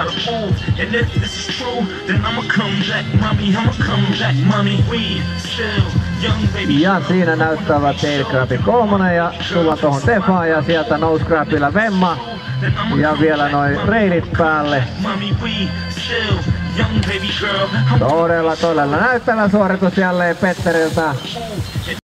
gotta move. And if this is true, then I'ma come back, mommy. I'ma come back, mommy. We still young, baby. Ja siinä näyttävät Tailcrabi kolmonen ja tullaan tohon Tefaan ja sieltä Nosecrabilla Vemma. Ja vielä noin reilit päälle. Todella näyttävä suoritus jälleen Petteriltä.